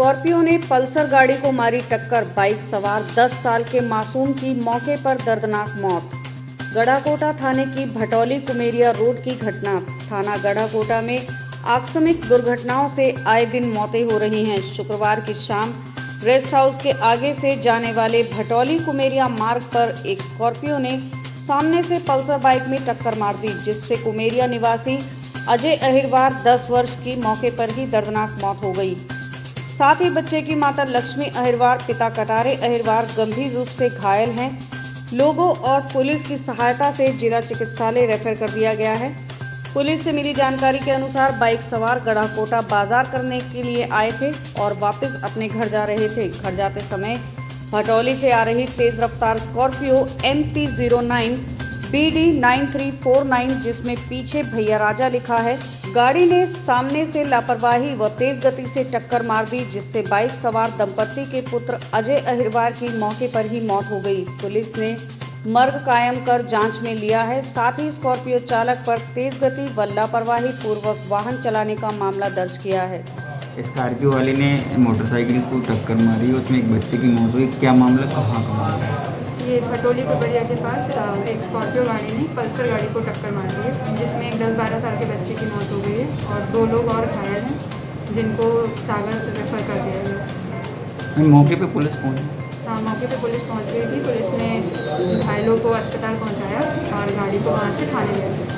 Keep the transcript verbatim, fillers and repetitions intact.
Scorpio ने Pulsar गाड़ी को मारी टक्कर, बाइक सवार दस साल के मासूम की मौके पर दर्दनाक मौत। गढ़ाकोटा थाने की भटौली कुमेरिया रोड की घटना। थाना गढ़ाकोटा में आकस्मिक दुर्घटनाओं से आए दिन मौतें हो रही हैं। शुक्रवार की शाम रेस्ट हाउस के आगे से जाने वाले भटौली कुमेरिया मार्ग पर एक स्कॉर्पियो ने सामने से पल्सर बाइक में टक्कर मार दी, जिससे कुमेरिया निवासी अजय अहिरवार दस वर्ष की मौके पर ही दर्दनाक मौत हो गई। साथ ही बच्चे की माता लक्ष्मी अहिरवार, पिता कटारे अहिरवार गंभीर रूप से घायल हैं। लोगों और पुलिस की सहायता से जिला चिकित्सालय रेफर कर दिया गया है। पुलिस से मिली जानकारी के अनुसार बाइक सवार गढ़ाकोटा बाजार करने के लिए आए थे और वापस अपने घर जा रहे थे। घर जाते समय भटौली से आ रही तेज रफ्तार Scorpio M P zero nine B D nine three four nine, जिसमें पीछे भैया राजा लिखा है, गाड़ी ने सामने से लापरवाही व तेज गति से टक्कर मार दी, जिससे बाइक सवार दंपत्ति के पुत्र अजय अहिरवार की मौके पर ही मौत हो गई। पुलिस ने मर्ग कायम कर जांच में लिया है। साथ ही स्कॉर्पियो चालक पर तेज गति व लापरवाही पूर्वक वाहन चलाने का मामला दर्ज किया है। स्कॉर्पियो वाले ने मोटरसाइकिल को टक्कर मारी, उसमें एक बच्चे की मौत हुई। क्या मामला, कहाँ का मामला है? ये भटौली कुमेरिया के पास एक स्कॉर्पियो गाड़ी ने पल्सर गाड़ी को टक्कर मार दी है, जिसमें एक दस बारह साल के बच्चे की मौत हो गई है और दो लोग और घायल हैं, जिनको सागर रेफर कर दिया गया। मौके पे पुलिस पहुंची? हाँ, मौके पे पुलिस पहुंच गई थी। पुलिस ने घायलों को अस्पताल पहुंचाया और गाड़ी को वहाँ से थाने ले गई।